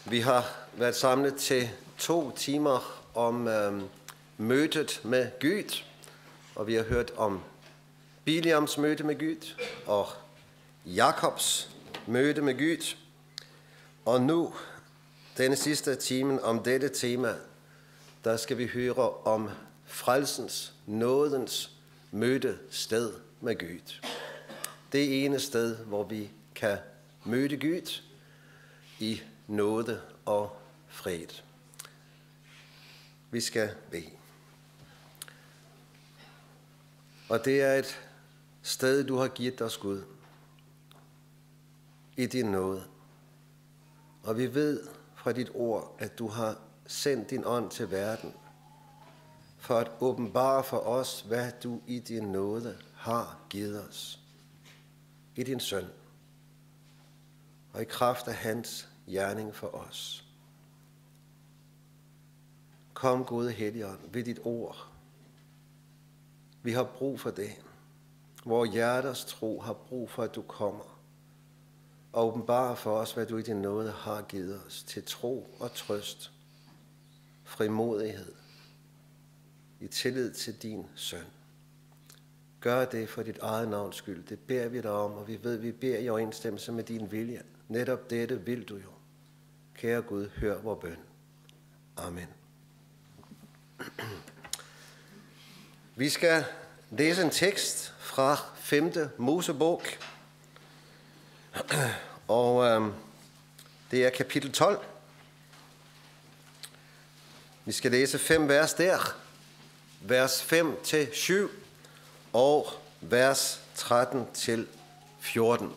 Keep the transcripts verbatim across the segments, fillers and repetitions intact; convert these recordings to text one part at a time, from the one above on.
Vi har været samlet til to timer om øh, mødet med Gud, og vi har hørt om Biliams møde med Gud og Jakobs møde med Gud. Og nu, denne sidste time om dette tema, der skal vi høre om frelsens, nådens møde sted med Gud. Det ene sted, hvor vi kan møde Gud i nåde og fred. Vi skal bede. Og det er et sted, du har givet os, Gud, i din nåde. Og vi ved fra dit ord, at du har sendt din ånd til verden, for at åbenbare for os, hvad du i din nåde har givet os. I din søn, og i kraft af hans gerning for os. Kom, Gud Helligånd, ved dit ord. Vi har brug for det. Vores hjerters tro har brug for, at du kommer og åbenbarer for os, hvad du i din nåde har givet os til tro og trøst, frimodighed, i tillid til din søn. Gør det for dit eget navns skyld. Det beder vi dig om, og vi ved, vi beder i overensstemmelse med din vilje. Netop dette vil du jo. Kære Gud, hør vor bøn. Amen. Vi skal læse en tekst fra femte Mosebog, og øhm, det er kapitel tolv. Vi skal læse fem vers der, vers fem til syv og vers tretten til fjorten.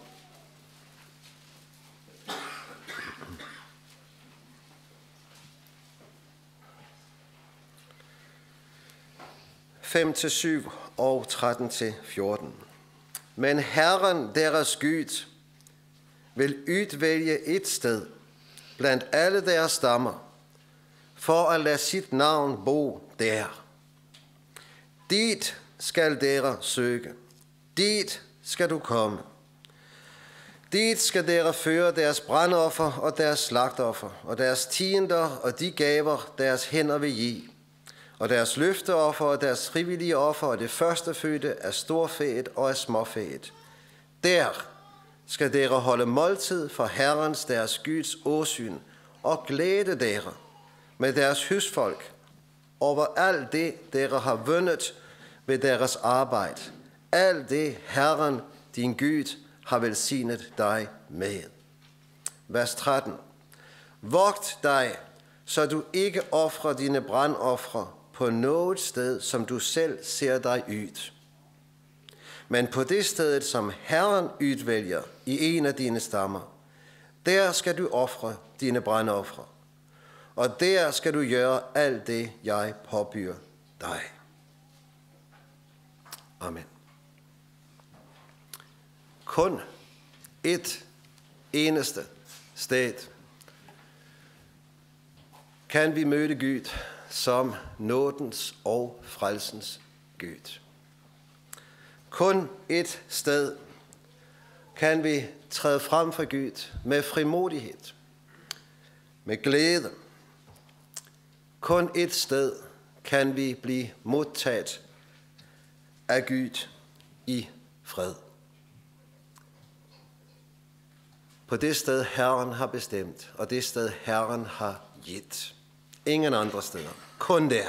fem til syv og tretten til fjorten. Men Herren, deres Gud, vil udvælge et sted blandt alle deres stammer, for at lade sit navn bo der. Dit skal dere søge. Dit skal du komme. Dit skal dere føre deres brandoffer og deres slagtoffer, og deres tiender og de gaver, deres hænder vil give, og deres løfteoffer og deres frivillige offer og det førstefødte af storfæet og af småfæet. Der skal dere holde måltid for Herrens, deres Guds åsyn, og glæde dere med deres husfolk over alt det, dere har vundet ved deres arbejde. Alt det, Herren, din Gud, har velsignet dig med. Vers tretten. Vogt dig, så du ikke ofrer dine brandofre på noget sted, som du selv ser dig ud. Men på det sted, som Herren udvælger i en af dine stammer, der skal du ofre dine brandofre, og der skal du gøre alt det, jeg påbyder dig. Amen. Kun et eneste sted kan vi møde Gud som nådens og frelsens Gud. Kun et sted kan vi træde frem for Gud med frimodighed, med glæde. Kun et sted kan vi blive modtaget af Gud i fred. På det sted Herren har bestemt, og det sted Herren har givet. Ingen andre steder. Kun der.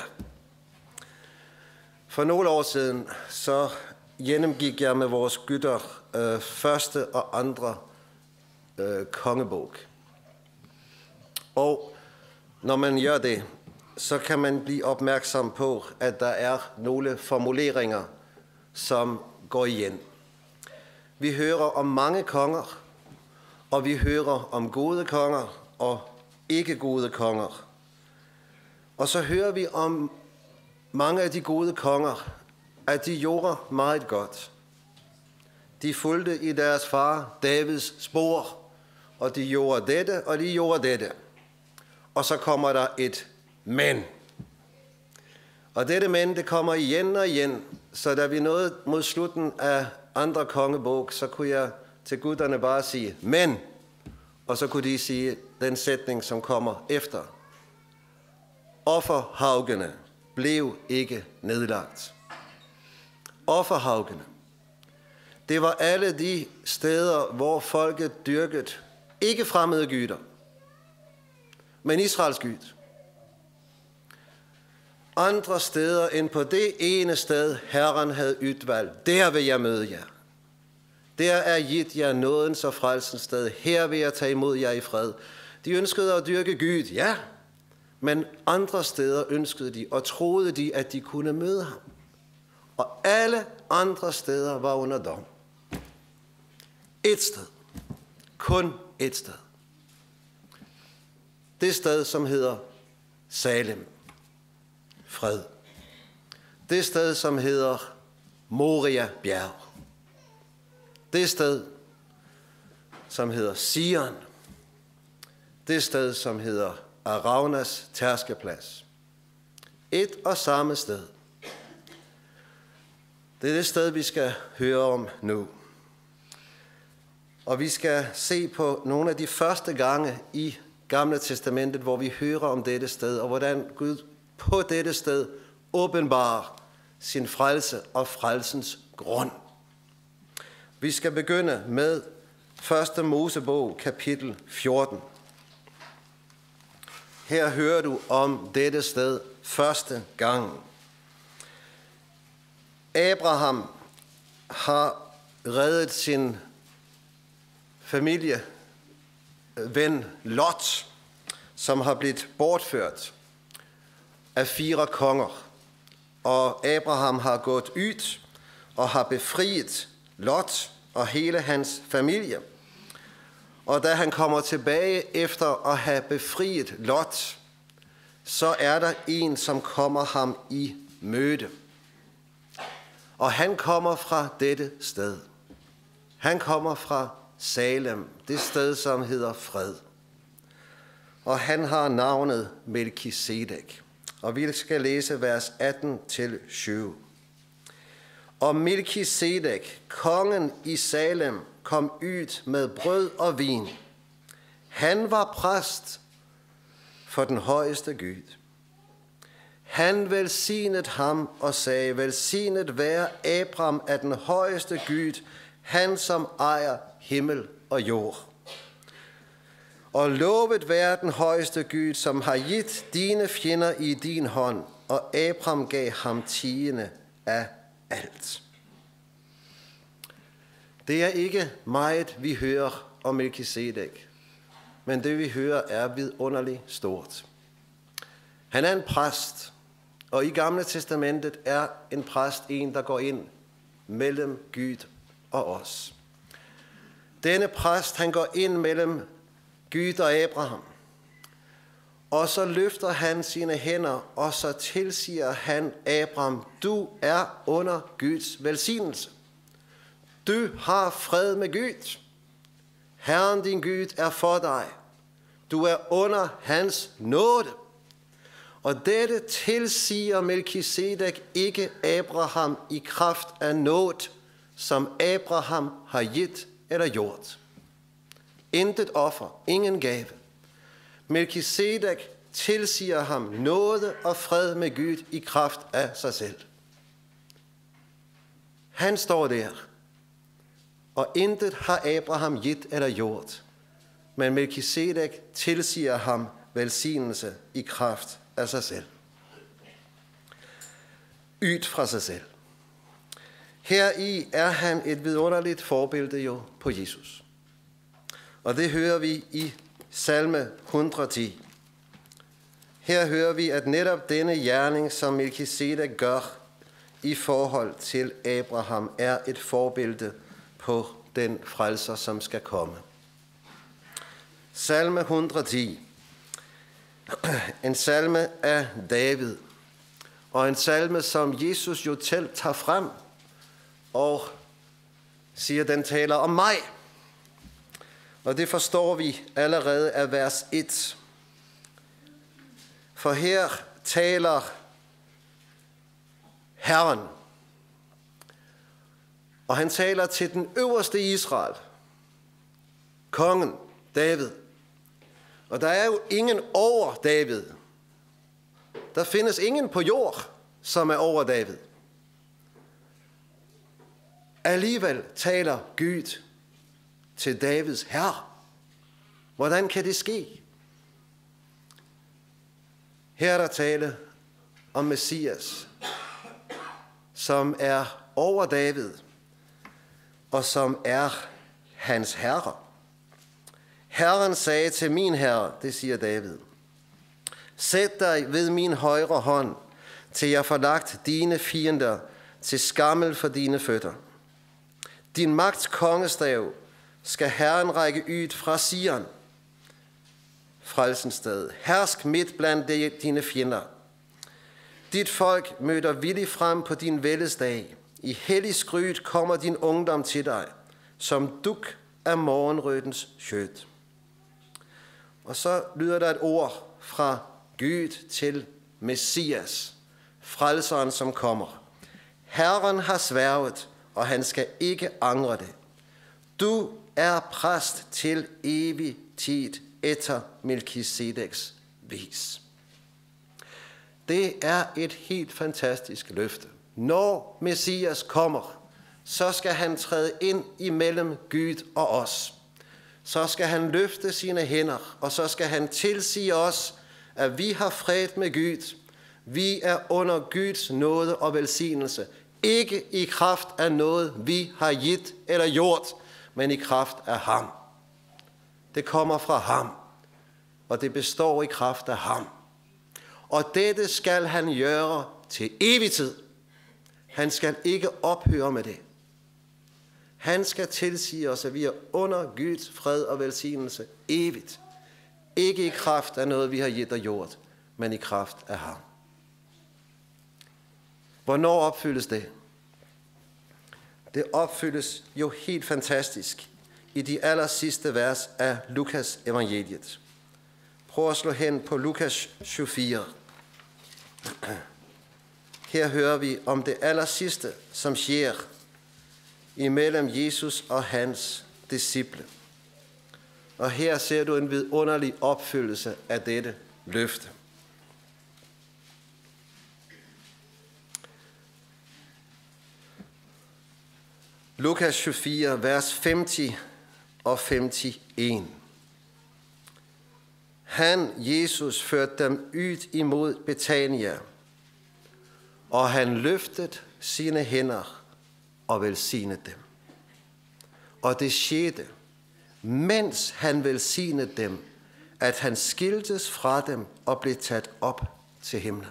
For nogle år siden, så gennemgik jeg med vores gutter øh, første og andre øh, kongebog. Og når man gør det, så kan man blive opmærksom på, at der er nogle formuleringer, som går igen. Vi hører om mange konger, og vi hører om gode konger og ikke gode konger. Og så hører vi om mange af de gode konger, at de gjorde meget godt. De fulgte i deres far Davids spor, og de gjorde dette, og de gjorde dette. Og så kommer der et men. Og dette men, det kommer igen og igen, så da vi nåede mod slutten af andre kongebog, så kunne jeg til gutterne bare sige, men, og så kunne de sige, den sætning, som kommer efter. Offerhaugene blev ikke nedlagt. Offerhaugene. Det var alle de steder, hvor folket dyrkede ikke fremmede gyder, men Israels Gud. Andre steder end på det ene sted, Herren havde udvalgt, der vil jeg møde jer. Der er givet jer nådens og frelsens sted. Her vil jeg tage imod jer i fred. De ønskede at dyrke Gud, ja, men andre steder ønskede de og troede de, at de kunne møde ham. Og alle andre steder var under dom. Et sted. Kun et sted. Det sted, som hedder Salem. Fred. Det sted, som hedder Moria bjerg. Det sted, som hedder Sion. Det sted, som hedder Araunas tærskeplads. Et og samme sted. Det er det sted, vi skal høre om nu. Og vi skal se på nogle af de første gange i Gamle Testamentet, hvor vi hører om dette sted, og hvordan Gud på dette sted åbenbarer sin frelse og frelsens grund. Vi skal begynde med første Mosebog, kapitel fjorten. Her hører du om dette sted første gang. Abraham har reddet sin familieven Lot, som har blivet bortført af fire konger. Og Abraham har gået ud og har befriet Lot og hele hans familie. Og da han kommer tilbage efter at have befriet Lot, så er der en, som kommer ham i møde. Og han kommer fra dette sted. Han kommer fra Salem, det sted, som hedder fred. Og han har navnet Melkisedek. Og vi skal læse vers atten til tyve. Og Melkisedek, kongen i Salem, kom ud med brød og vin. Han var præst for den højeste Gud. Han velsignede ham og sagde, velsignet være Abraham af den højeste Gud, han som ejer himmel og jord. Og lovet være den højeste Gud, som har givet dine fjender i din hånd, og Abraham gav ham tiende af alt. Det er ikke meget, vi hører om Melkisedek, men det vi hører er vidunderligt stort. Han er en præst, og i Gamle Testamentet er en præst en, der går ind mellem Gud og os. Denne præst, han går ind mellem Gud og Abraham, og så løfter han sine hænder, og så tilsiger han Abraham, du er under Guds velsignelse. Du har fred med Gud. Herren din Gud er for dig. Du er under hans nåde. Og dette tilsiger Melkisedek ikke Abraham i kraft af nåde, som Abraham har givet eller gjort. Intet offer, ingen gave. Melkisedek tilsiger ham nåde og fred med Gud i kraft af sig selv. Han står der, og intet har Abraham givet eller gjort, men Melkisedek tilsiger ham velsignelse i kraft af sig selv. Ud fra sig selv. Heri er han et vidunderligt forbillede jo på Jesus. Og det hører vi i salme et hundrede og ti. Her hører vi, at netop denne gerning, som Melkisedek gør i forhold til Abraham, er et forbillede på den frelser, som skal komme. Salme et hundrede og ti. En salme af David. Og en salme, som Jesus jo selv tager frem og siger, den taler om mig. Og det forstår vi allerede af vers et. For her taler Herren. Og han taler til den øverste Israel. Kongen David. Og der er jo ingen over David. Der findes ingen på jord, som er over David. Alligevel taler Gud til Davids herre. Hvordan kan det ske? Her er der tale om Messias, som er over David, og som er hans herre. Herren sagde til min herre, det siger David, sæt dig ved min højre hånd, til jeg får lagt dine fjender til skammel for dine fødder. Din magts kongestav skal Herren række ud fra Sion, frelsens sted. Hersk midt blandt dine fjender. Dit folk møder villigt frem på din vældesdag. I hellig skryt kommer din ungdom til dig, som duk af morgenrødens skød. Og så lyder der et ord fra Gud til Messias, frelseren som kommer. Herren har sværget, og han skal ikke angre det. Du er præst til evig tid efter Melkisedeks vis. Det er et helt fantastisk løfte. Når Messias kommer, så skal han træde ind imellem Gud og os. Så skal han løfte sine hænder, og så skal han tilsige os, at vi har fred med Gud. Vi er under Guds nåde og velsignelse. Ikke i kraft af noget, vi har givet eller gjort, men i kraft af ham. Det kommer fra ham, og det består i kraft af ham. Og dette skal han gøre til evig tid. Han skal ikke ophøre med det. Han skal tilsige os, at vi er under Guds fred og velsignelse evigt. Ikke i kraft af noget, vi har givet og gjort, men i kraft af ham. Hvornår opfyldes det? Det opfyldes jo helt fantastisk i de aller sidste vers af Lukas evangeliet. Prøv at slå hen på Lukas tyvefire. Her hører vi om det aller sidste, som sker imellem Jesus og hans disciple. Og her ser du en vidunderlig opfyldelse af dette løfte. Lukas tyvefire, vers femti og femtien. Han, Jesus, førte dem ud imod Betania, og han løftede sine hænder og velsignede dem. Og det skete, mens han velsignede dem, at han skiltes fra dem og blev taget op til himlen.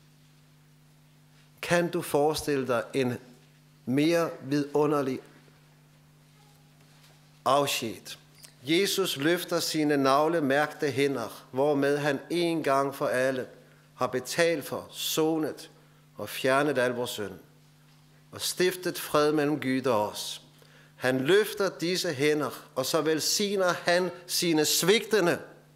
Kan du forestille dig en mere vidunderlig afsked? Jesus løfter sine navlemærkte hænder, hvormed han en gang for alle har betalt for, sonet og fjernet al vores synd og stiftet fred mellem Gud og os. Han løfter disse hænder, og så velsigner han sine svigtende,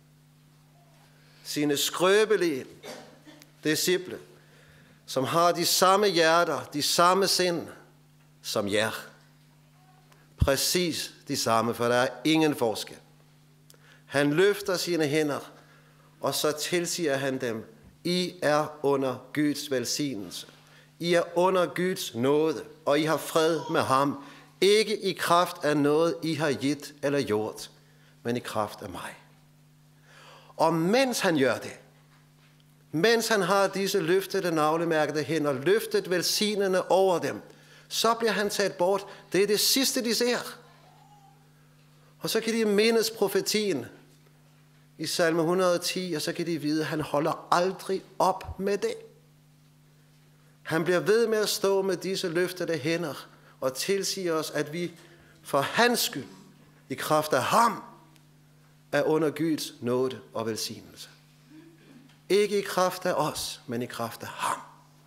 sine skrøbelige disciple, som har de samme hjerter, de samme sind som jer. Præcis de samme, for der er ingen forskel. Han løfter sine hænder, og så tilsiger han dem, I er under Guds velsignelse. I er under Guds nåde, og I har fred med ham. Ikke i kraft af noget, I har givet eller gjort, men i kraft af mig. Og mens han gør det, mens han har disse løftede navlemærkede hænder, løftet velsignende over dem, så bliver han taget bort. Det er det sidste, de ser. Og så kan de mindes profetien i salme et hundrede og ti, og så kan de vide, at han holder aldrig op med det. Han bliver ved med at stå med disse løftede hænder og tilsiger os, at vi for hans skyld, i kraft af ham, er under Guds nåde og velsignelse. Ikke i kraft af os, men i kraft af ham.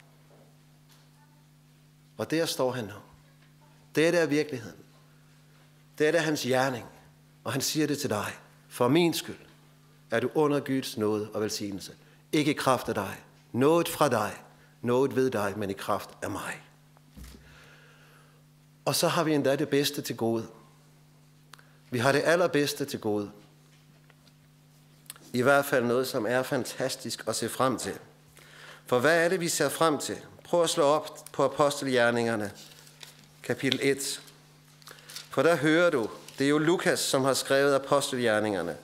Og der står han nu. Det er virkeligheden. Det er hans gerning. Og han siger det til dig. For min skyld er du under Guds nåde og velsignelse. Ikke i kraft af dig. Noget fra dig. Noget ved dig, men i kraft af mig. Og så har vi endda det bedste til gode. Vi har det allerbedste til gode. I hvert fald noget, som er fantastisk at se frem til. For hvad er det, vi ser frem til? Prøv at slå op på Apostelgjerningerne, kapitel et. For der hører du, det er jo Lukas, som har skrevet Apostelgjerningerne,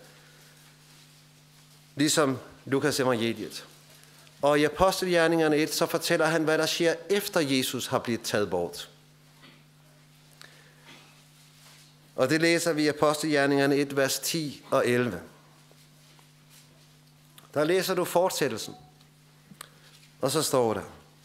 ligesom Lukas evangeliet. Og i Apostelgjerningerne et, så fortæller han, hvad der sker efter Jesus har blivet taget bort. Og det læser vi i Apostelgjerningerne et, vers ti og elleve. Der læser du fortsættelsen. Og så står der: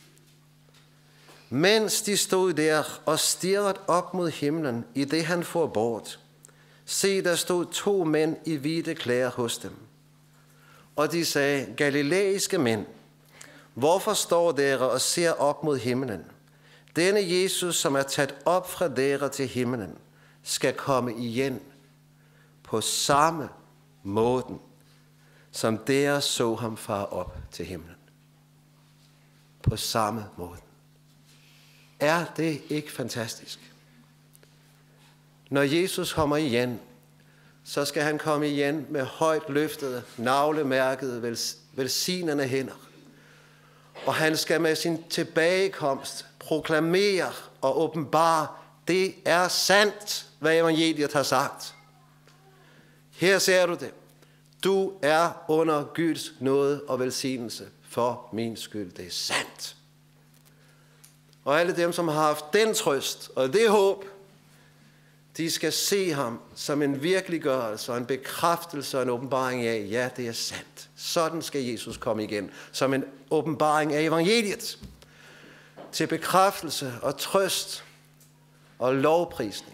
Mens de stod der og stirrede op mod himlen, i det han for bort, se, der stod to mænd i hvide klæder hos dem. Og de sagde: Galilæiske mænd, hvorfor står dere og ser op mod himlen? Denne Jesus, som er taget op fra dere til himlen, skal komme igen på samme måde, som dere så ham fare op til himlen. På samme måde. Er det ikke fantastisk? Når Jesus kommer igen, så skal han komme igen med højt løftede, navlemærkede, velsignende hænder. Og han skal med sin tilbagekomst proklamere og åbenbare, det er sandt, hvad evangeliet har sagt. Her ser du det. Du er under Guds nåde og velsignelse for min skyld. Det er sandt. Og alle dem, som har haft den trøst og det håb, de skal se ham som en virkeliggørelse og en bekræftelse og en åbenbaring af, ja, det er sandt. Sådan skal Jesus komme igen, som en åbenbaring af evangeliet. Til bekræftelse og trøst og lovprisning.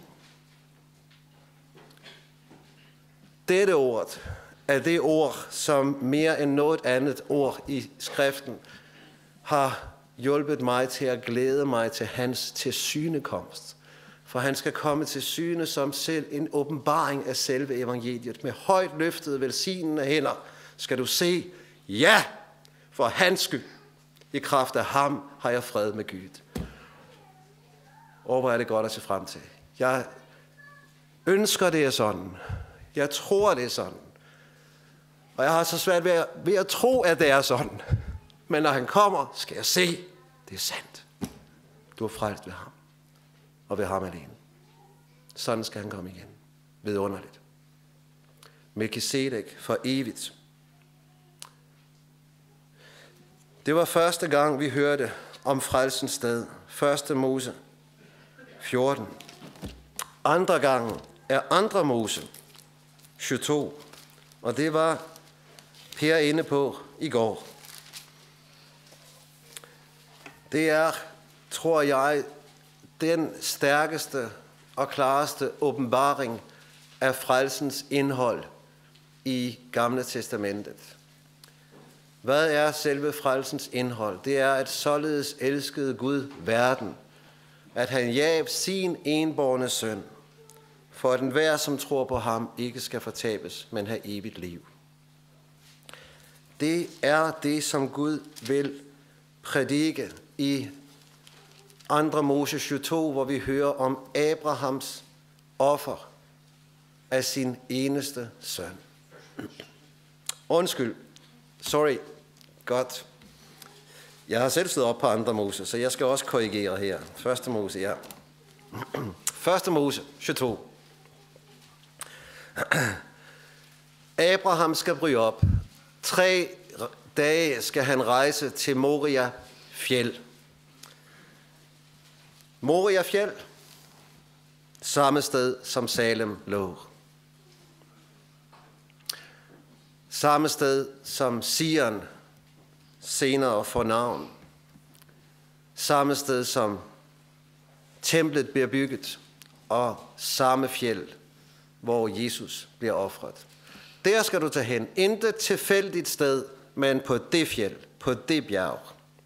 Dette ord er det ord, som mere end noget andet ord i skriften har hjulpet mig til at glæde mig til hans tilsynekomst. For han skal komme til syne som selv en åbenbaring af selve evangeliet. Med højt løftede, velsignende hænder skal du se, ja, for hans skyld. I kraft af ham har jeg fred med Gud. Og hvor er det godt at se frem til. Jeg ønsker det er sådan. Jeg tror det er sådan. Og jeg har så svært ved at, ved at tro, at det er sådan. Men når han kommer, skal jeg se, det er sandt. Du er frelst ved ham. Og ved ham alene. Sådan skal han komme igen. Vidunderligt. Melkisedek for evigt. Det var første gang, vi hørte om frelsens sted. Første Mose fjorten. Andre gang er andre Mose syvogtyve. Og det var Per inde på i går. Det er, tror jeg, den stærkeste og klareste åbenbaring af frelsens indhold i Gamle Testamentet. Hvad er selve frelsens indhold? Det er, at således elskede Gud verden, at han gav sin enbårne søn, for at enhver, som tror på ham, ikke skal fortabes, men have evigt liv. Det er det, som Gud vil prædike i andre Mose syvogtyve, hvor vi hører om Abrahams offer af sin eneste søn. Undskyld. Sorry. Godt. Jeg har selv stået op på andre Mose, så jeg skal også korrigere her. Første Mose, ja. Første Mose syvogtyve. Abraham skal bryde op. Tre dage skal han rejse til Moria fjeld. Moria fjeld, samme sted som Salem lå. Samme sted som Sion senere får navn. Samme sted som templet bliver bygget, og samme fjeld, hvor Jesus bliver ofret. Der skal du tage hen. Intet tilfældigt sted, men på det fjeld, på det bjerg.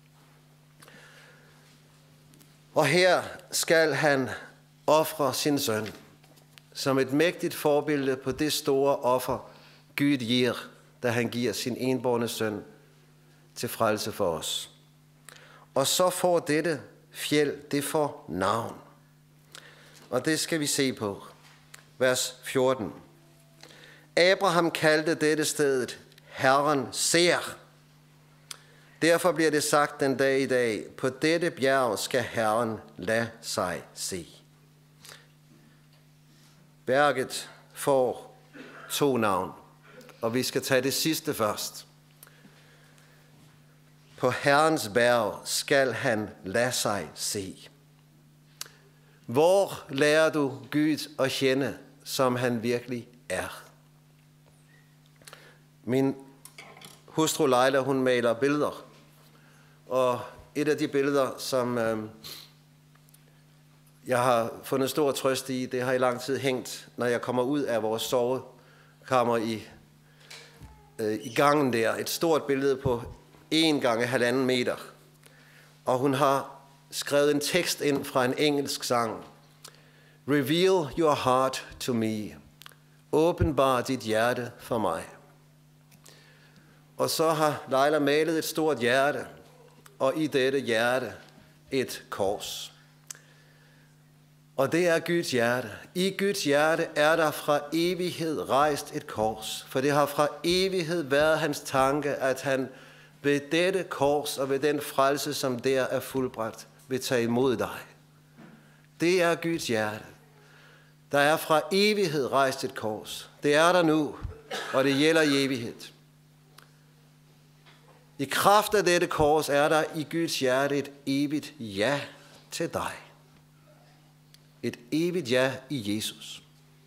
Og her skal han ofre sin søn, som et mægtigt forbillede på det store offer, Gud giver, da han giver sin enbårne søn til frelse for os. Og så får dette fjeld, det får navn. Og det skal vi se på. Vers fjorten. Abraham kaldte dette stedet Herren ser. Derfor bliver det sagt den dag i dag, på dette bjerg skal Herren lade sig se. Bjerget får to navn, og vi skal tage det sidste først. På Herrens bjerg skal han lade sig se. Hvor lærer du Gud at kende, som han virkelig er? Min hustru Leila, hun maler billeder. Og et af de billeder, som øh, jeg har fundet stor trøst i, det har i lang tid hængt, når jeg kommer ud af vores sovekammer i, øh, i gangen der. Et stort billede på en gange halvanden meter. Og hun har skrevet en tekst ind fra en engelsk sang. Reveal your heart to me. Åbenbar dit hjerte for mig. Og så har Leila malet et stort hjerte, og i dette hjerte et kors. Og det er Guds hjerte. I Guds hjerte er der fra evighed rejst et kors, for det har fra evighed været hans tanke, at han ved dette kors og ved den frelse, som der er fuldbragt, vil tage imod dig. Det er Guds hjerte. Der er fra evighed rejst et kors. Det er der nu, og det gælder i evighed. I kraft af dette kors er der i Guds hjerte et evigt ja til dig. Et evigt ja i Jesus.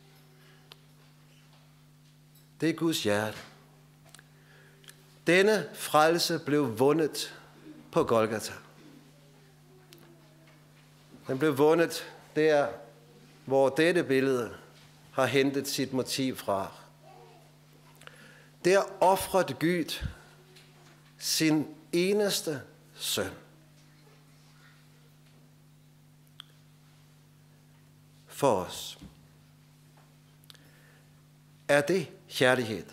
Det er Guds hjerte. Denne frelse blev vundet på Golgata. Den blev vundet der, hvor dette billede har hentet sit motiv fra. Der ofrede Gud sin eneste søn. For os. Er det kærlighed?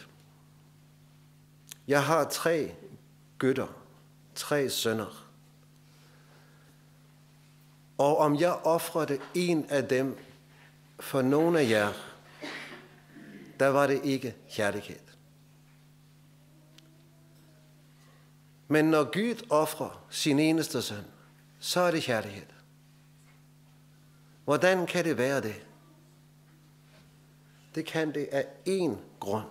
Jeg har tre gutter, tre sønner. Og om jeg ofrede en af dem for nogen af jer, der var det ikke kærlighed. Men når Gud ofrer sin eneste søn, så er det kærlighed. Hvordan kan det være det? Det kan det af én grund.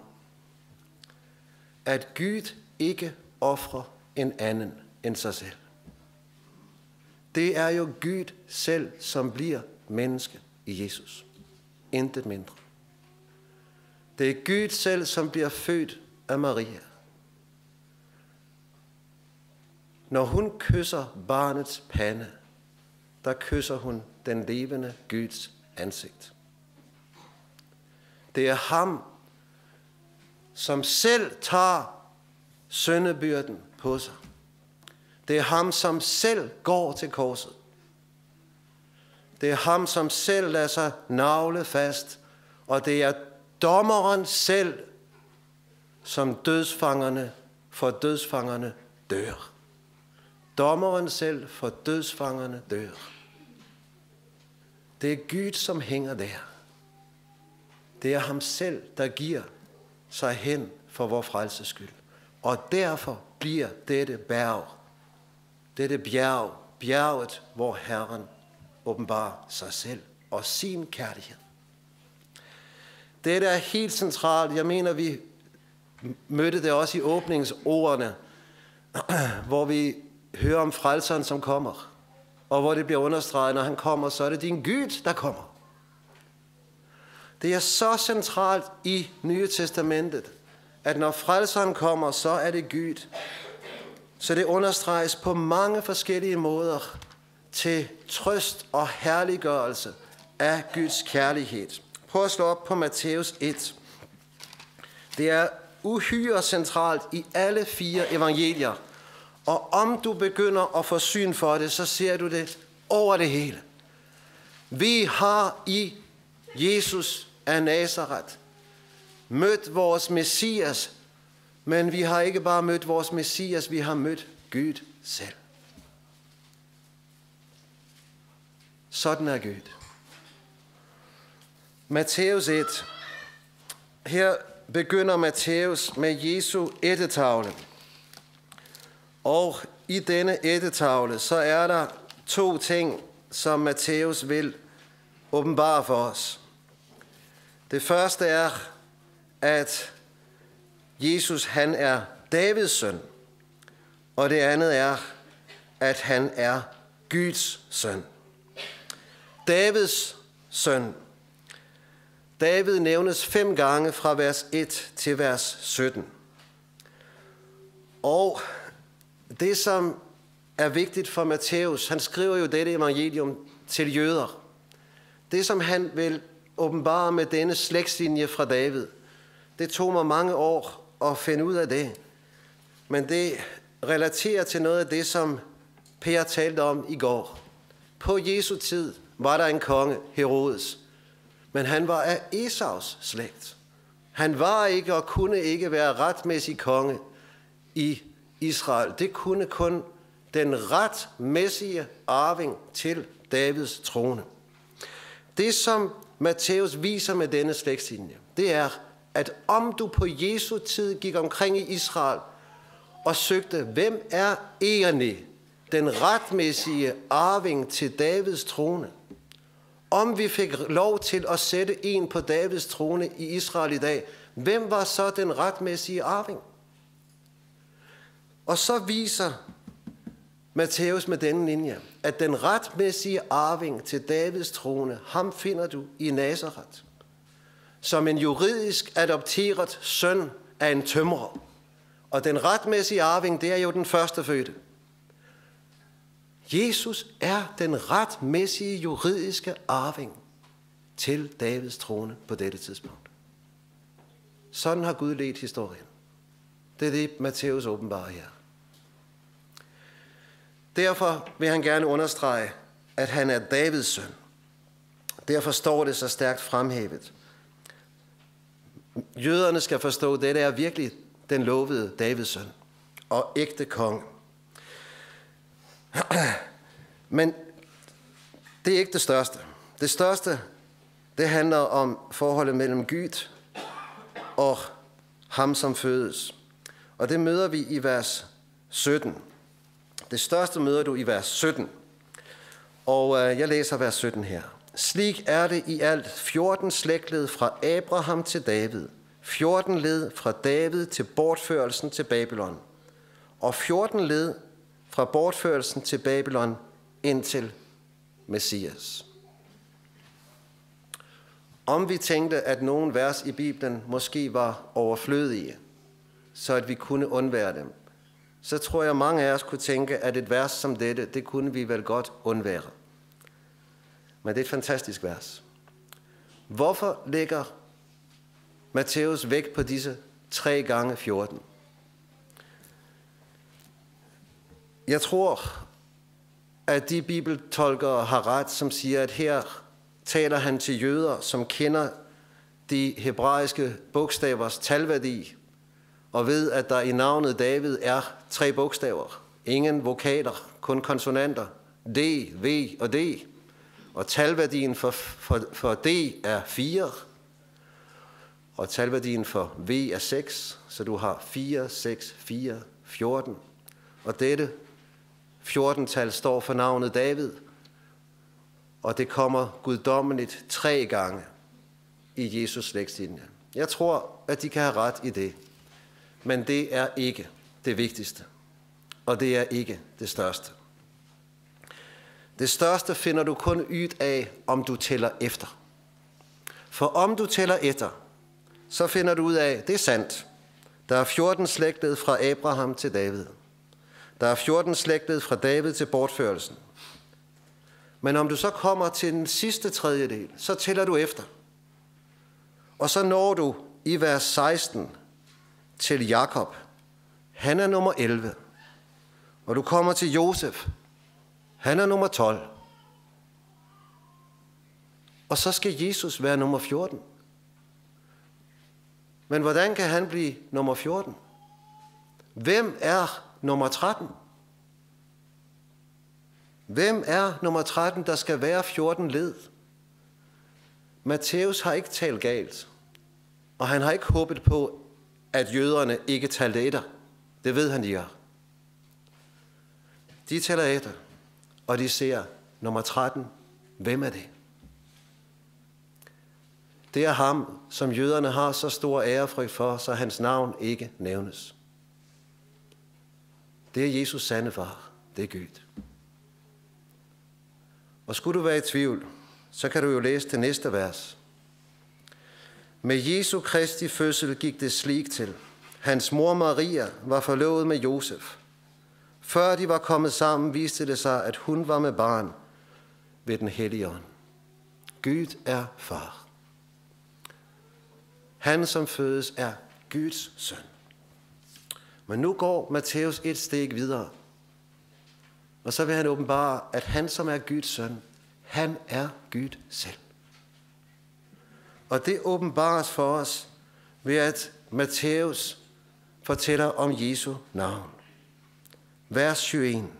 At Gud ikke ofrer en anden end sig selv. Det er jo Gud selv, som bliver menneske i Jesus. Intet mindre. Det er Gud selv, som bliver født af Maria. Når hun kysser barnets pande, der kysser hun den levende Guds ansigt. Det er ham, som selv tager syndebyrden på sig. Det er ham, som selv går til korset. Det er ham, som selv lader sig nagle fast. Og det er dommeren selv, som dødsfangerne for dødsfangerne dør. Dommeren selv for dødsfangerne dør. Det er Gud, som hænger der. Det er ham selv, der giver sig hen for vor frelses skyld. Og derfor bliver dette bjerg, dette bjerg, bjerget, hvor Herren åbenbarer sig selv og sin kærlighed. Dette er helt centralt. Jeg mener, vi mødte det også i åbningsordene, hvor vi hører om frelseren, som kommer. Og hvor det bliver understreget, når han kommer, så er det din Gud, der kommer. Det er så centralt i Nye Testamentet, at når frelseren kommer, så er det Gud. Så det understreges på mange forskellige måder til trøst og herliggørelse af Guds kærlighed. Prøv at slå op på Matthæus et. Det er uhyre centralt i alle fire evangelier. Og om du begynder at få syn for det, så ser du det over det hele. Vi har i Jesus af Nazareth mødt vores Messias, men vi har ikke bare mødt vores Messias, vi har mødt Gud selv. Sådan er Gud. Matthæus et. Her begynder Matthæus med Jesu ættetavle. Og i denne ættetavle, så er der to ting, som Matthæus vil åbenbare for os. Det første er, at Jesus han er Davids søn. Og det andet er, at han er Guds søn. Davids søn. David nævnes fem gange fra vers et til vers sytten. Og det, som er vigtigt for Matthæus, han skriver jo dette evangelium til jøder. Det, som han vil åbenbare med denne slægtslinje fra David, det tog mig mange år at finde ud af det. Men det relaterer til noget af det, som Per talte om i går. På Jesu tid var der en konge, Herodes, men han var af Esaus slægt. Han var ikke og kunne ikke være retmæssig konge i Israel. Det kunne kun den retmæssige arving til Davids trone. Det, som Matthæus viser med denne slægtslinje, det er, at om du på Jesu tid gik omkring i Israel og søgte, hvem er egentlig den retmæssige arving til Davids trone? Om vi fik lov til at sætte en på Davids trone i Israel i dag, hvem var så den retmæssige arving? Og så viser Matthæus med denne linje, at den retmæssige arving til Davids trone, ham finder du i Nazaret, som en juridisk adopteret søn af en tømrer. Og den retmæssige arving, det er jo den førstefødte. Jesus er den retmæssige juridiske arving til Davids trone på dette tidspunkt. Sådan har Gud ledt historien. Det er det, Matthæus åbenbarer her. Derfor vil han gerne understrege, at han er Davids søn. Derfor står det så stærkt fremhævet. Jøderne skal forstå, at dette er virkelig den lovede Davids søn og ægte konge. Men det er ikke det største. Det største, det handler om forholdet mellem Gud og ham, som fødes. Og det møder vi i vers sytten. Det største møder du i vers sytten. Og øh, jeg læser vers sytten her. Slik er det i alt fjorten slægtled fra Abraham til David, fjorten led fra David til bortførelsen til Babylon, og fjorten led fra bortførelsen til Babylon indtil Messias. Om vi tænkte, at nogle vers i Bibelen måske var overflødige, så at vi kunne undvære dem, så tror jeg, mange af os kunne tænke, at et vers som dette, det kunne vi vel godt undvære. Men det er et fantastisk vers. Hvorfor lægger Matthæus vægt på disse tre gange fjorten? Jeg tror, at de bibeltolkere har ret, som siger, at her taler han til jøder, som kender de hebraiske bogstavers talværdi, og ved, at der i navnet David er tre bogstaver. Ingen vokaler, kun konsonanter. D, V og D. Og talværdien for, for, for D er fire. Og talværdien for V er seks. Så du har fire, seks, fire, fjorten. Og dette fjorten-tal står for navnet David. Og det kommer guddommeligt tre gange i Jesus slægtslinje. Jeg tror, at de kan have ret i det. Men det er ikke det vigtigste. Og det er ikke det største. Det største finder du kun ud af, om du tæller efter. For om du tæller efter, så finder du ud af, det er sandt. Der er fjorten slægtled fra Abraham til David. Der er fjorten slægtled fra David til bortførelsen. Men om du så kommer til den sidste tredjedel, så tæller du efter. Og så når du i vers seksten til Jakob. Han er nummer elleve. Og du kommer til Josef. Han er nummer tolv. Og så skal Jesus være nummer fjorten. Men hvordan kan han blive nummer fjorten? Hvem er nummer tretten? Hvem er nummer tretten, der skal være fjorten led? Matthæus har ikke talt galt. Og han har ikke håbet på, at jøderne ikke talte etter. Det ved han, de gør. De taler etter, og de ser nummer tretten. Hvem er det? Det er ham, som jøderne har så stor ærefrygt for, så hans navn ikke nævnes. Det er Jesus sande far. Det er Gud. Og skulle du være i tvivl, så kan du jo læse det næste vers. Med Jesu Kristi fødsel gik det slik til. Hans mor Maria var forlovet med Josef. Før de var kommet sammen, viste det sig, at hun var med barn ved den hellige ånd. Gud er far. Han, som fødes, er Guds søn. Men nu går Matthæus et steg videre. Og så vil han åbenbare, at han, som er Guds søn, han er Gud selv. Og det åbenbares for os ved, at Matthæus fortæller om Jesu navn. Vers syvogtyve.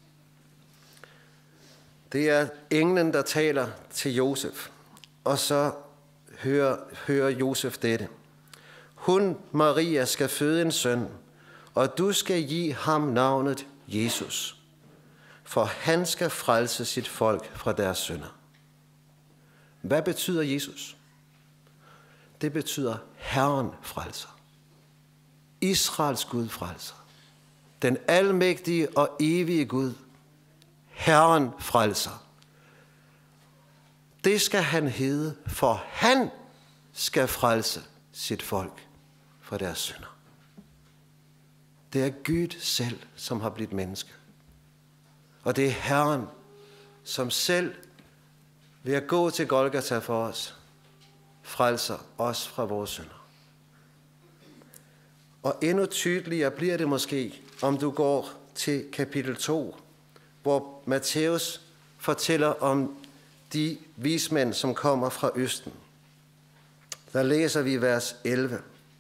Det er englen, der taler til Josef. Og så hører, hører Josef dette. Hun, Maria, skal føde en søn, og du skal give ham navnet Jesus. For han skal frelse sit folk fra deres synder. Hvad betyder Jesus? Det betyder Herren frelser. Israels Gud frelser. Den almægtige og evige Gud. Herren frelser. Det skal han hedde, for han skal frelse sit folk fra deres synder. Det er Gud selv, som har blivet menneske. Og det er Herren, som selv ved at gå til Golgata for os, frelser os fra vores synder. Og endnu tydeligere bliver det måske, om du går til kapitel to, hvor Matthæus fortæller om de vismænd, som kommer fra Østen. Der læser vi vers elleve.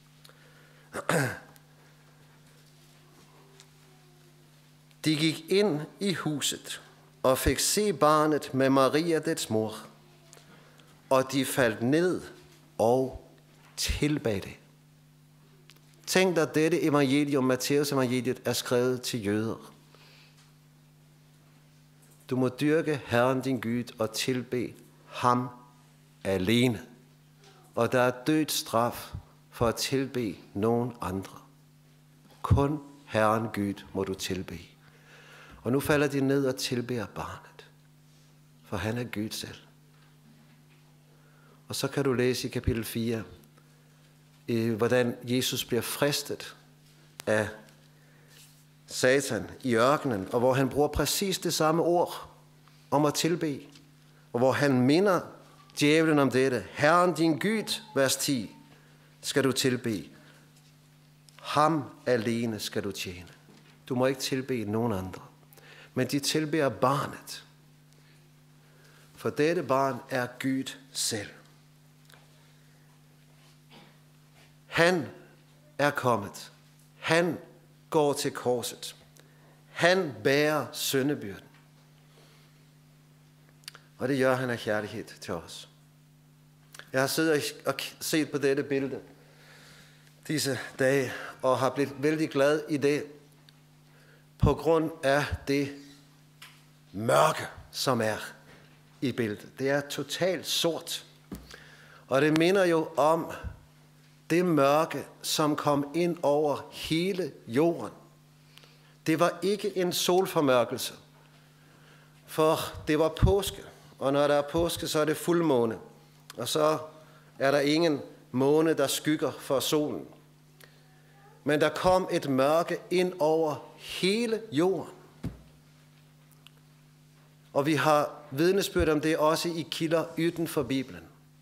De gik ind i huset og fik se barnet med Maria, dets mor, og de faldt ned og tilbad det. Tænk dig, at dette evangelium, Matthæus evangeliet, er skrevet til jøder. Du må dyrke Herren din Gud og tilbe ham alene. Og der er dødsstraf for at tilbe nogen andre. Kun Herren Gud må du tilbe. Og nu falder de ned og tilbeder barnet. For han er Gud selv. Og så kan du læse i kapitel fire, hvordan Jesus bliver fristet af Satan i ørkenen, og hvor han bruger præcis det samme ord om at tilbe, og hvor han minder djævlen om dette. Herren din Gud, vers ti, skal du tilbe. Ham alene skal du tjene. Du må ikke tilbe nogen andre. Men de tilbeder barnet. For dette barn er Gud selv. Han er kommet. Han går til korset. Han bærer syndebyrden. Og det gør han af kærlighed til os. Jeg har siddet og set på dette billede disse dage, og har blivet vældig glad i det, på grund af det mørke, som er i billedet. Det er totalt sort. Og det minder jo om det mørke, som kom ind over hele jorden. Det var ikke en solformørkelse, for det var påske. Og når der er påske, så er det fuldmåne. Og så er der ingen måne, der skygger for solen. Men der kom et mørke ind over hele jorden. Og vi har vidnesbyrd om det også i kilder uden for Bibelen.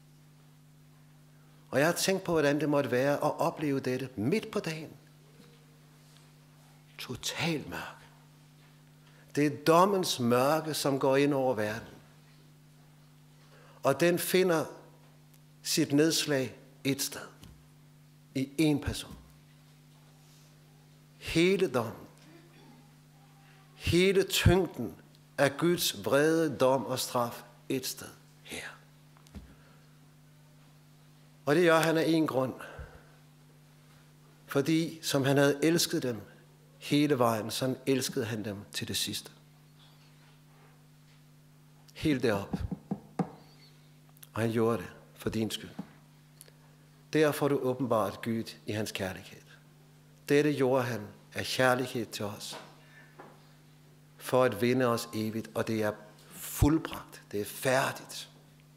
Og jeg har tænkt på, hvordan det måtte være at opleve dette midt på dagen. Total mørke. Det er dommens mørke, som går ind over verden. Og den finder sit nedslag et sted. I en person. Hele dommen. Hele tyngden af Guds vrede dom og straf et sted her. Og det gør han af en grund. Fordi som han havde elsket dem hele vejen, så elskede han dem til det sidste. Helt derop. Og han gjorde det for din skyld. Derfor får du åbenbart Gud i hans kærlighed. Dette gjorde han af kærlighed til os. For at vinde os evigt, og det er fuldbragt. Det er færdigt.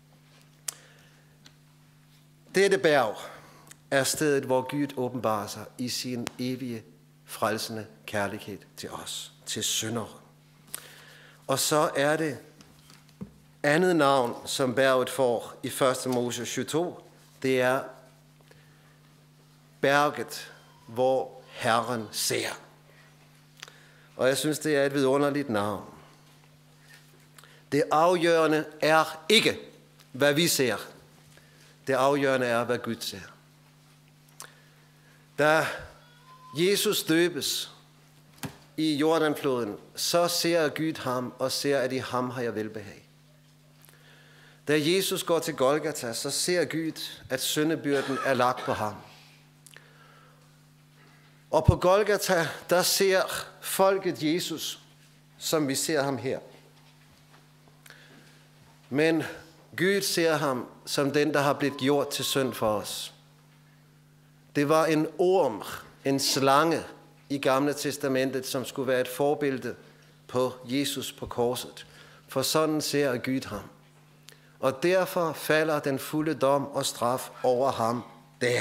Dette bjerg er stedet, hvor Gud åbenbarer sig i sin evige frelsende kærlighed til os, til syndere. Og så er det andet navn, som bjerget får i første Mose syvogtyve, det er bjerget, hvor Herren ser. Og jeg synes, det er et vidunderligt navn. Det afgørende er ikke, hvad vi ser. Det afgørende er, hvad Gud ser. Da Jesus døbes i Jordanfloden, så ser Gud ham og ser, at i ham har jeg velbehag. Da Jesus går til Golgata, så ser Gud, at syndebyrden er lagt på ham. Og på Golgata, der ser folket Jesus, som vi ser ham her. Men Gud ser ham som den, der har blivet gjort til synd for os. Det var en orm, en slange i Gamle Testamentet, som skulle være et forbillede på Jesus på korset. For sådan ser Gud ham. Og derfor falder den fulde dom og straf over ham der.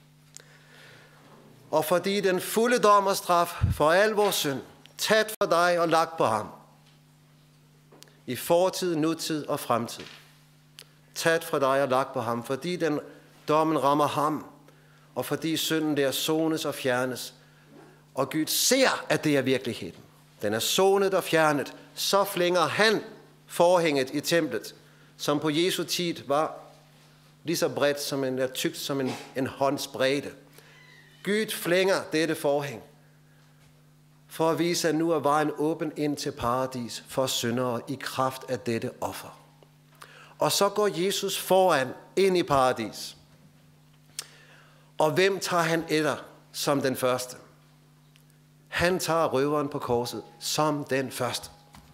Og fordi den fulde dom og straf for al vores synd, taget for dig og lagt på ham, i fortid, nutid og fremtid, taget fra dig og lagt på ham, fordi den dommen rammer ham, og fordi synden der sones og fjernes, og Gud ser, at det er virkeligheden. Den er sonet og fjernet, så flænger han forhænget i templet, som på Jesu tid var lige så bredt som en, tykt som en, en hånds bredde. Gud flænger dette forhæng, for at vise, at nu er vejen åben ind til paradis for syndere i kraft af dette offer. Og så går Jesus foran ind i paradis. Og hvem tager han etter som den første? Han tager røveren på korset som den første.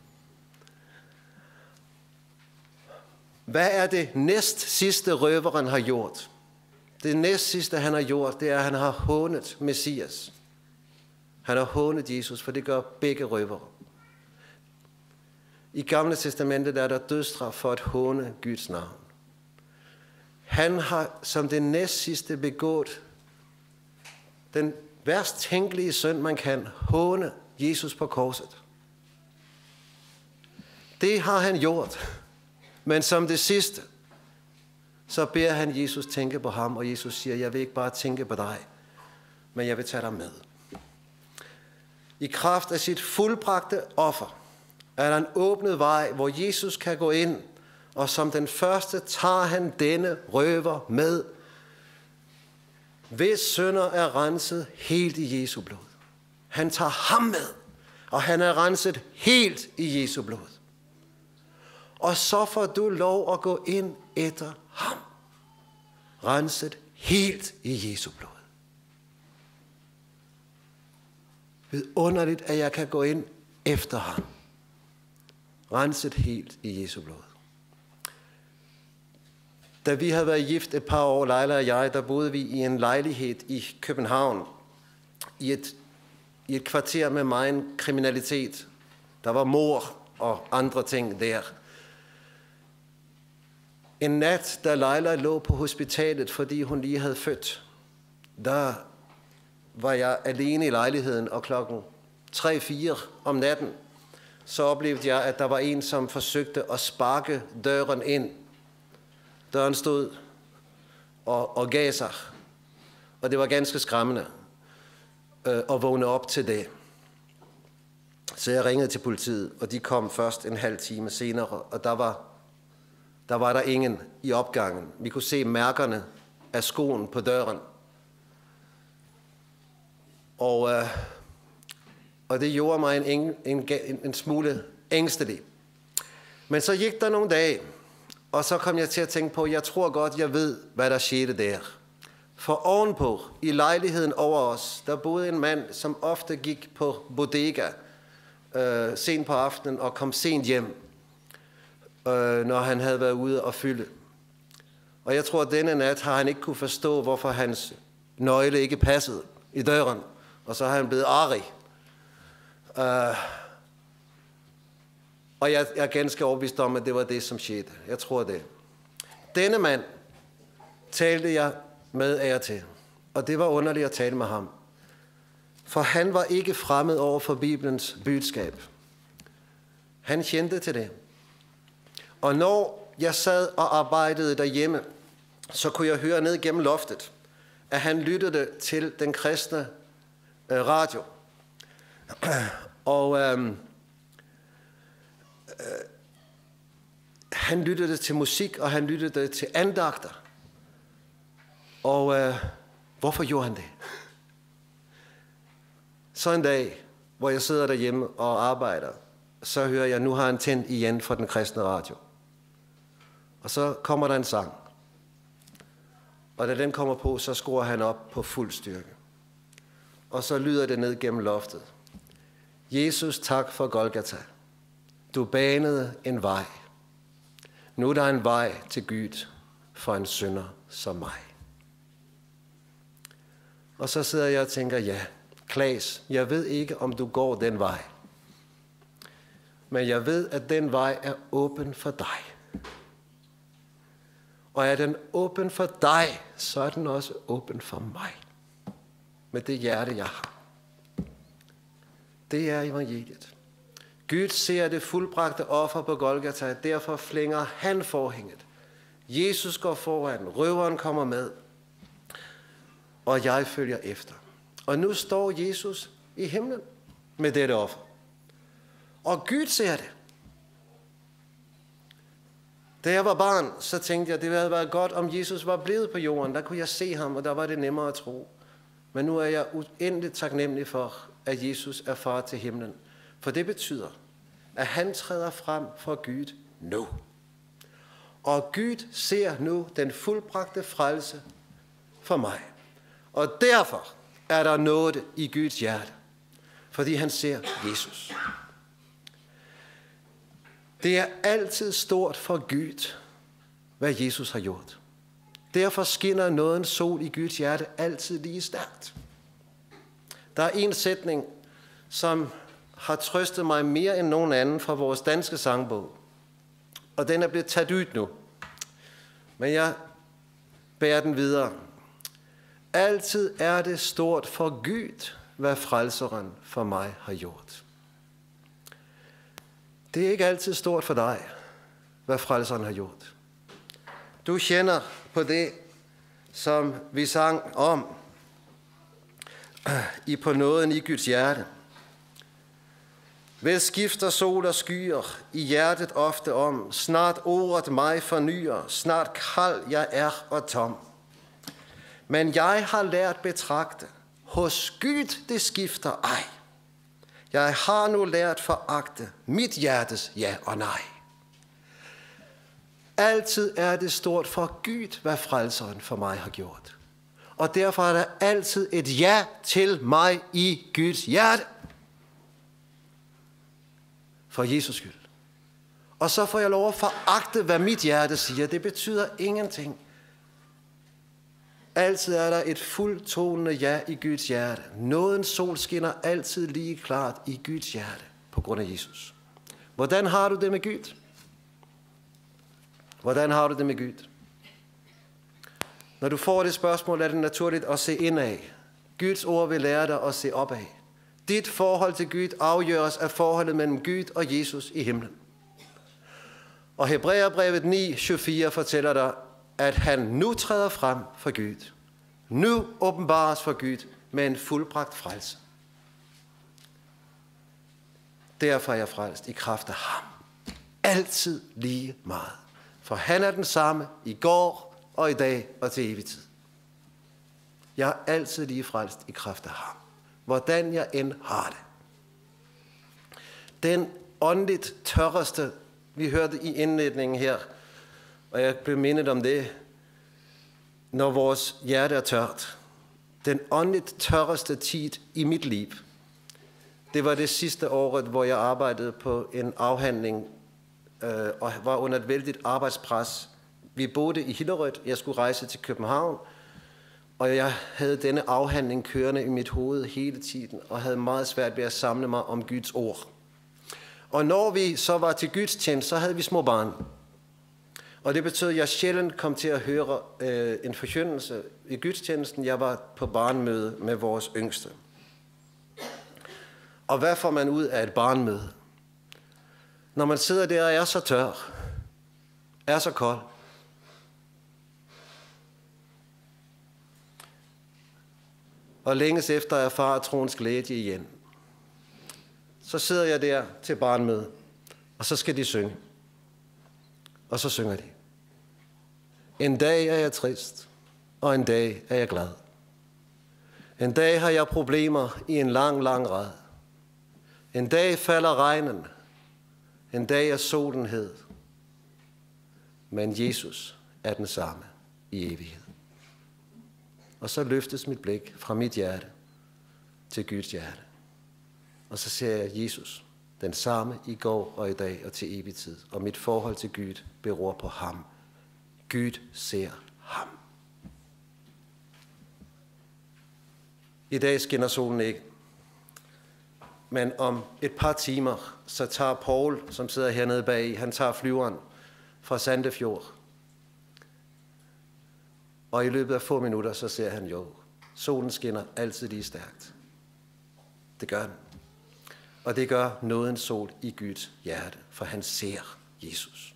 Hvad er det næst sidste røveren har gjort? Det næst sidste han har gjort, det er, at han har hånet Messias. Han har hånet Jesus, for det gør begge røvere. I Gamle Testamentet er der dødsstraf for at håne Guds navn. Han har som det næst sidste begået den værst tænkelige synd, man kan, håne Jesus på korset. Det har han gjort. Men som det sidste, så beder han Jesus tænke på ham, og Jesus siger, jeg vil ikke bare tænke på dig, men jeg vil tage dig med. I kraft af sit fuldbragte offer er der en åbnet vej, hvor Jesus kan gå ind, og som den første tager han denne røver med, hvis synder er renset helt i Jesu blod. Han tager ham med, og han er renset helt i Jesu blod. Og så får du lov at gå ind efter ham, renset helt i Jesu blod. Vidunderligt, at jeg kan gå ind efter ham, renset helt i Jesu blod. Da vi havde været gift et par år, Leila og jeg, der boede vi i en lejlighed i København, i et, i et kvarter med megen kriminalitet. Der var mord og andre ting der. En nat, da Leila lå på hospitalet, fordi hun lige havde født, der var jeg alene i lejligheden, og klokken tre fire om natten, så oplevede jeg, at der var en, som forsøgte at sparke døren ind. Døren stod og, og gav sig, og det var ganske skræmmende øh, at vågne op til det. Så jeg ringede til politiet, og de kom først en halv time senere, og der var, der var der ingen i opgangen. Vi kunne se mærkerne af skoen på døren. Og, øh, og det gjorde mig en, en, en, en smule ængstelig. Men så gik der nogle dage, og så kom jeg til at tænke på, jeg tror godt, jeg ved, hvad der skete der. For ovenpå, i lejligheden over os, der boede en mand, som ofte gik på bodega øh, sent på aftenen og kom sent hjem, øh, når han havde været ude og fylde. Og jeg tror, at denne nat har han ikke kunne forstå, hvorfor hans nøgle ikke passede i døren. Og så har han blevet arrig. Uh, og jeg, jeg er ganske overbevist om, at det var det, som skete. Jeg tror det. Denne mand talte jeg med af og til. Og det var underligt at tale med ham. For han var ikke fremmed over for Bibelens budskab. Han kendte til det. Og når jeg sad og arbejdede derhjemme, så kunne jeg høre ned gennem loftet, at han lyttede til den kristne øh, radio. Og øhm, øh, han lyttede til musik, og han lyttede til andagter. Og øh, hvorfor gjorde han det? Så en dag, hvor jeg sidder derhjemme og arbejder, så hører jeg, nu har han tændt igen for den kristne radio. Og så kommer der en sang. Og da den kommer på, så skruer han op på fuld styrke. Og så lyder det ned gennem loftet. Jesus, tak for Golgata. Du banede en vej. Nu er der en vej til Gud for en synder som mig. Og så sidder jeg og tænker, ja, Klaas, jeg ved ikke, om du går den vej. Men jeg ved, at den vej er åben for dig. Og er den åben for dig, så er den også åben for mig. Med det hjerte, jeg har. Det er evangeliet. Gud ser det fuldbragte offer på Golgata, derfor flænger han forhænget. Jesus går foran, røveren kommer med, og jeg følger efter. Og nu står Jesus i himlen med dette offer. Og Gud ser det. Da jeg var barn, så tænkte jeg, at det havde været godt, om Jesus var blevet på jorden. Der kunne jeg se ham, og der var det nemmere at tro. Men nu er jeg uendeligt taknemmelig for, at Jesus er far til himlen. For det betyder, at han træder frem for Gud nu. Og Gud ser nu den fuldbragte frelse for mig. Og derfor er der noget i Guds hjerte. Fordi han ser Jesus. Det er altid stort for Gud, hvad Jesus har gjort. Derfor skinner nådens sol i Guds hjerte altid lige stærkt. Der er en sætning, som har trøstet mig mere end nogen anden fra vores danske sangbog. Og den er blevet taget ud nu. Men jeg bærer den videre. Altid er det stort for Gud, hvad frelseren for mig har gjort. Det er ikke altid stort for dig, hvad frelseren har gjort. Du kender på det, som vi sang om, i på nåden i Guds hjerte. Vel skifter sol og skyer i hjertet ofte om, snart ordet mig fornyer, snart kald jeg er og tom. Men jeg har lært betragte, hos Gud det skifter ej. Jeg har nu lært foragte mit hjertes ja og nej. Altid er det stort for Gud, hvad frelseren for mig har gjort. Og derfor er der altid et ja til mig i Guds hjerte. For Jesus skyld. Og så får jeg lov at foragte, hvad mit hjerte siger. Det betyder ingenting. Altid er der et fuldtonende ja i Guds hjerte. Nådens sol skinner altid lige klart i Guds hjerte på grund af Jesus. Hvordan har du det med Gud? Hvordan har du det med Gud? Når du får det spørgsmål, er det naturligt at se indad. Guds ord vil lære dig at se opad. Dit forhold til Gud afgøres af forholdet mellem Gud og Jesus i himlen. Og Hebræerbrevet ni tyve fortæller dig, at han nu træder frem for Gud. Nu åbenbares for Gud med en fuldbragt frelse. Derfor er jeg frelst i kraft af ham. Altid lige meget. For han er den samme i går og i dag og til evig tid. Jeg er altid lige frelst i kraft af ham. Hvordan jeg end har det. Den åndeligt tørreste, vi hørte i indledningen her, og jeg blev mindet om det, når vores hjerte er tørt. Den åndeligt tørreste tid i mit liv, det var det sidste år, hvor jeg arbejdede på en afhandling øh, og var under et vældigt arbejdspres. Vi boede i Hillerød, jeg skulle rejse til København, og jeg havde denne afhandling kørende i mit hoved hele tiden, og havde meget svært ved at samle mig om Guds ord. Og når vi så var til gudstjeneste, så havde vi små barn. Og det betød, at jeg sjældent kom til at høre øh, en forkyndelse i gudstjenesten. Jeg var på barnmøde med vores yngste. Og hvad får man ud af et barnmøde? Når man sidder der og er så tør, er så kold, og længes efter at erfare troens glæde igen, så sidder jeg der til barnmøde, og så skal de synge. Og så synger de. En dag er jeg trist, og en dag er jeg glad. En dag har jeg problemer i en lang, lang rad. En dag falder regnen. En dag er solen hed. Men Jesus er den samme i evighed. Og så løftes mit blik fra mit hjerte til Guds hjerte. Og så ser jeg Jesus, den samme i går og i dag og til evig tid. Og mit forhold til Gud beror på ham. Gud ser ham. I dag skinner solen ikke. Men om et par timer, så tager Paul, som sidder hernede bag, han tager flyveren fra Sandefjord. Og i løbet af få minutter, så ser han jo, solen skinner altid lige stærkt. Det gør den. Og det gør nådens sol i Guds hjerte, for han ser Jesus.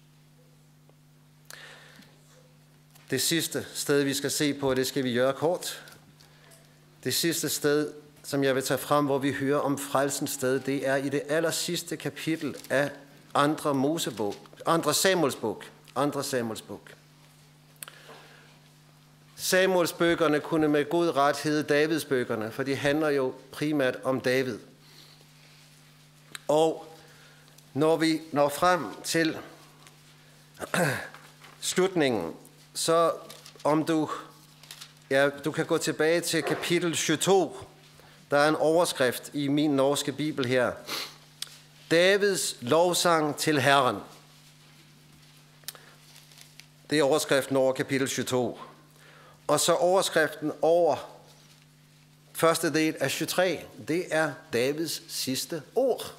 Det sidste sted, vi skal se på, det skal vi gøre kort. Det sidste sted, som jeg vil tage frem, hvor vi hører om frelsens sted, det er i det aller sidste kapitel af andre Mosebog, andre Samuels bog, andre Samuels bog. Samuels bøgerne kunne med god ret hedde Davids bøgerne, for de handler jo primært om David. Og når vi når frem til slutningen, så om du, ja, du kan gå tilbage til kapitel syvogtyve. Der er en overskrift i min norske bibel her. Davids lovsang til Herren. Det er overskriften over kapitel syvogtyve. Og så overskriften over første del af syvogtyve, det er Davids sidste ord.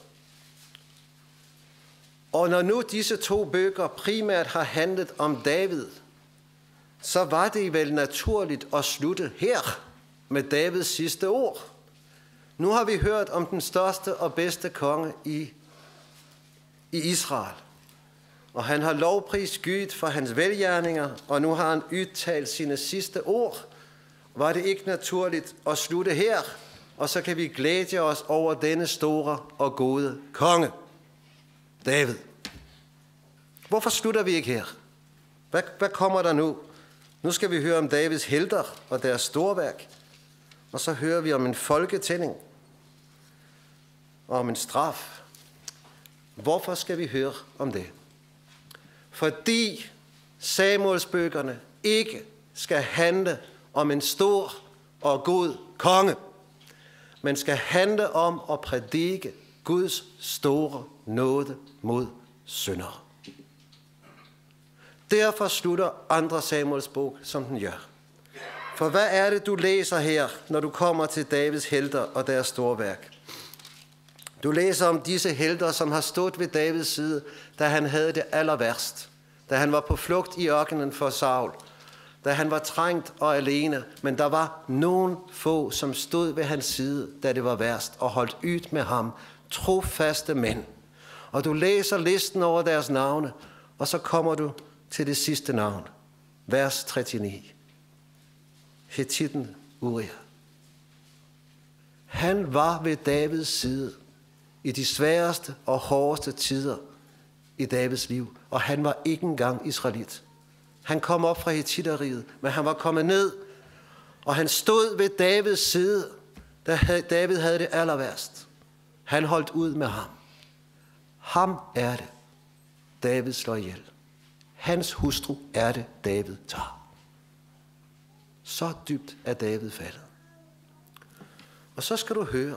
Og når nu disse to bøger primært har handlet om David, så var det vel naturligt at slutte her med Davids sidste ord. Nu har vi hørt om den største og bedste konge i, i Israel. Og han har lovprist Gud for hans velgjerninger, og nu har han udtalt sine sidste ord. Var det ikke naturligt at slutte her, og så kan vi glæde os over denne store og gode konge, David. Hvorfor slutter vi ikke her? Hvad, hvad kommer der nu? Nu skal vi høre om Davids helter og deres storværk, og så hører vi om en folketælling og om en straf. Hvorfor skal vi høre om det? Fordi Samuelsbøgerne ikke skal handle om en stor og god konge, men skal handle om at prædike Guds store nåde mod syndere. Derfor slutter andre Samuels bog, som den gør. For hvad er det, du læser her, når du kommer til Davids helter og deres storværk? Du læser om disse helter, som har stået ved Davids side, da han havde det aller værst. Da han var på flugt i ørkenen for Saul. Da han var trængt og alene. Men der var nogen få, som stod ved hans side, da det var værst, og holdt ud med ham. Trofaste mænd. Og du læser listen over deres navne, og så kommer du til det sidste navn. Vers treogtyve. Hettitten Uria. Han var ved Davids side i de sværeste og hårdeste tider i Davids liv, og han var ikke engang israelit. Han kom op fra Hettitteriget, men han var kommet ned, og han stod ved Davids side, da David havde det aller værst. Han holdt ud med ham. Ham er det, David slår ihjel. Hans hustru er det, David tager. Så dybt er David faldet. Og så skal du høre,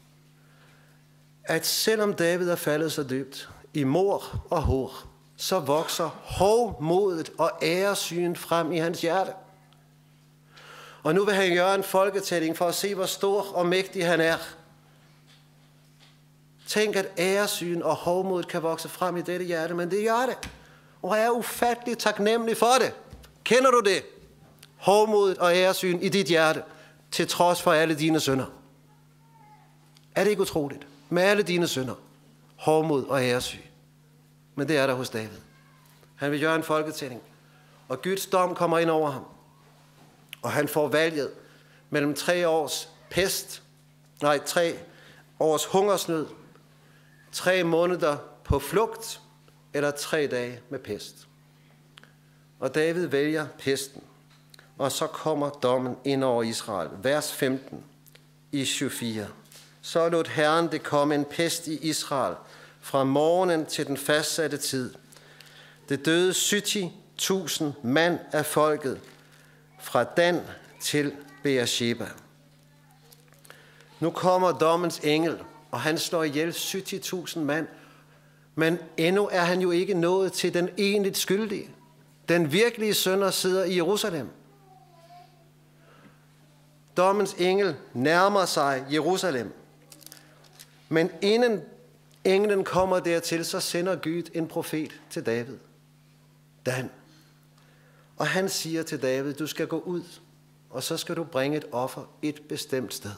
at selvom David er faldet så dybt i mord og hår, så vokser hovmodet og æresyn frem i hans hjerte. Og nu vil han gøre en folketælling for at se, hvor stor og mægtig han er. Tænk, at æresyn og hovmodet kan vokse frem i dette hjerte, men det gør det. Og jeg er ufattelig taknemmelig for det. Kender du det? Hovmodet og æresyn i dit hjerte, til trods for alle dine synder. Er det ikke utroligt? Med alle dine synder, hovmod og æresyn. Men det er der hos David. Han vil gøre en folketælling, og Guds dom kommer ind over ham. Og han får valget mellem tre års pest, nej, tre års hungersnød, tre måneder på flugt, eller tre dage med pest. Og David vælger pesten, og så kommer dommen ind over Israel. Vers femten i syvogfyrre. Så lod Herren det komme en pest i Israel, fra morgenen til den fastsatte tid. Det døde sytten tusind mand af folket, fra Dan til Beersheba. Nu kommer dommens engel, og han slår ihjel sytten tusind mand, men endnu er han jo ikke nået til den egentligt skyldige. Den virkelige synder sidder i Jerusalem. Dommens engel nærmer sig Jerusalem, men inden englen kommer dertil, så sender Gud en profet til David, Dan. Og han siger til David, du skal gå ud, og så skal du bringe et offer et bestemt sted.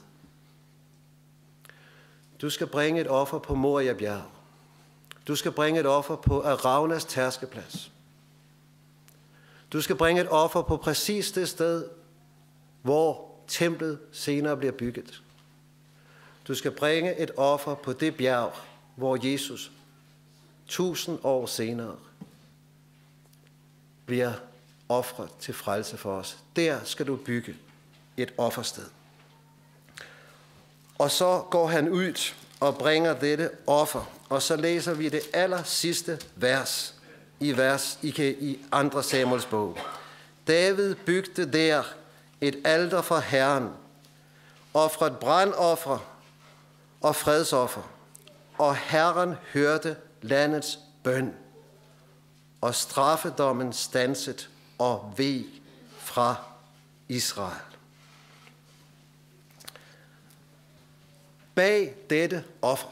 Du skal bringe et offer på Moria bjerg. Du skal bringe et offer på Aravnas tærskeplads. Du skal bringe et offer på præcis det sted, hvor templet senere bliver bygget. Du skal bringe et offer på det bjerg, hvor Jesus tusind år senere bliver ofret til frelse for os. Der skal du bygge et offersted. Og så går han ud og bringer dette offer, og så læser vi det aller sidste vers i vers i andre Samuels bog. David bygde der et alter for Herren, ofret brandoffer og fredsoffer, og Herren hørte landets bøn, og straffedommen standset og veg fra Israel. Bag dette offer,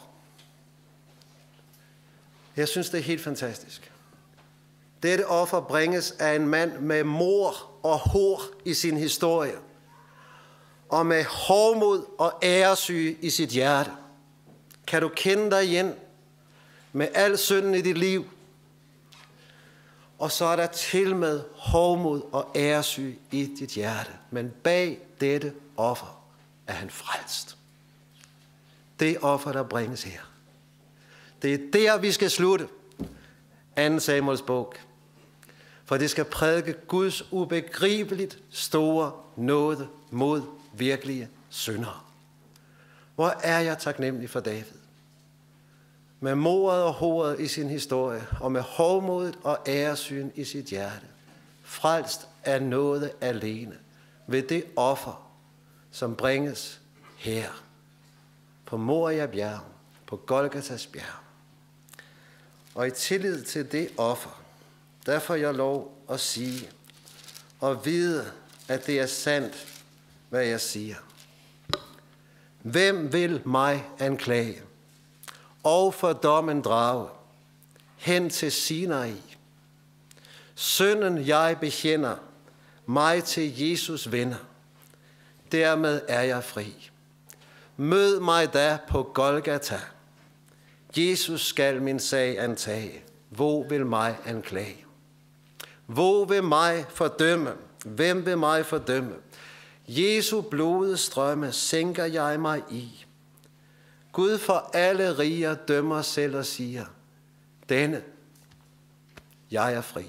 jeg synes det er helt fantastisk. Dette offer bringes af en mand med mor og hår i sin historie, og med hovmod og æresyge i sit hjerte. Kan du kende dig igen med al synden i dit liv? Og så er der til med hovmod og æresyge i dit hjerte. Men bag dette offer er han frelst. Det offer, der bringes her. Det er der, vi skal slutte anden Samuels bog. For det skal prædike Guds ubegribeligt store nåde mod virkelige syndere. Hvor er jeg taknemmelig for David. Med mordet og håret i sin historie, og med hovmodet og æresyn i sit hjerte. Frelst er nåde alene ved det offer, som bringes her på Moria bjerg, på Golgatas bjerg. Og i tillid til det offer, der får jeg lov at sige og vide, at det er sandt, hvad jeg siger. Hvem vil mig anklage og for dommen drage hen til Sinai? Synden jeg bekender, mig til Jesus vender. Dermed er jeg fri. Mød mig da på Golgata. Jesus skal min sag antage. Hvor vil mig anklage? Hvor vil mig fordømme? Hvem vil mig fordømme? Jesu blodets strømme sænker jeg mig i. Gud for alle riger dømmer selv og siger, denne, jeg er fri.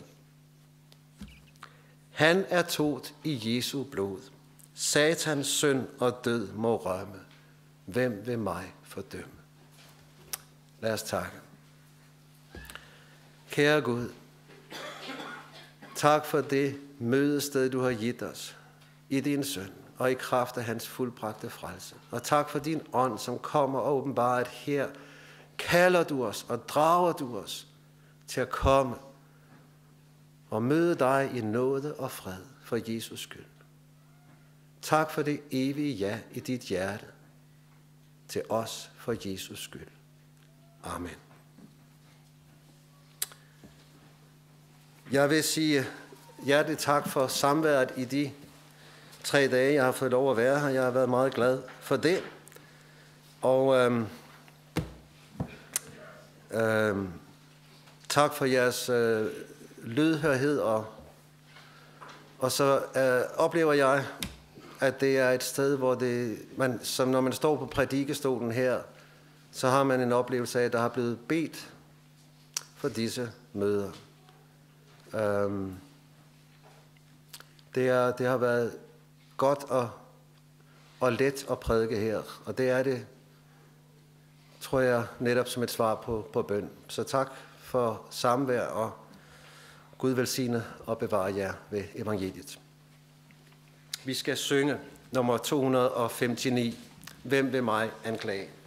Han er tot i Jesu blod. Satans synd og død må rømme. Hvem vil mig fordømme? Lad os takke. Kære Gud, tak for det mødested, du har givet os i din søn og i kraft af hans fuldbragte frelse. Og tak for din ånd, som kommer og åbenbarer, at her kalder du os og drager du os til at komme og møde dig i nåde og fred for Jesus skyld. Tak for det evige ja i dit hjerte til os for Jesus skyld. Amen. Jeg vil sige hjertelig tak for samværet i de tre dage, jeg har fået lov at være her. Jeg har været meget glad for det. Og øhm, øhm, tak for jeres øh, lydhørhed. Og, og så øh, oplever jeg, at det er et sted, hvor det, man, som når man står på prædikestolen her, så har man en oplevelse af, at der har blevet bedt for disse møder. Øhm, det, er, det har været godt og, og let at prædike her, og det er det, tror jeg, netop som et svar på, på bøn. Så tak for samvær, og Gud velsigne og bevare jer ved evangeliet. Vi skal synge nummer to hundrede og femoghalvtreds. Hvem vil mig anklage?